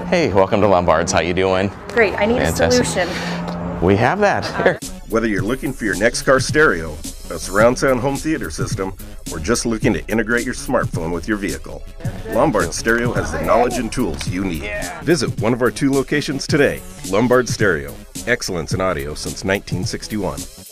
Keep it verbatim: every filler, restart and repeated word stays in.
Hey, welcome to Lombards. How you doing? Great. I need Fantastic. a solution. We have that here. Whether you're looking for your next car stereo, a surround sound home theater system, or just looking to integrate your smartphone with your vehicle, Lombard Stereo has the knowledge and tools you need. Visit one of our two locations today. Lombard Stereo, excellence in audio since nineteen sixty-one.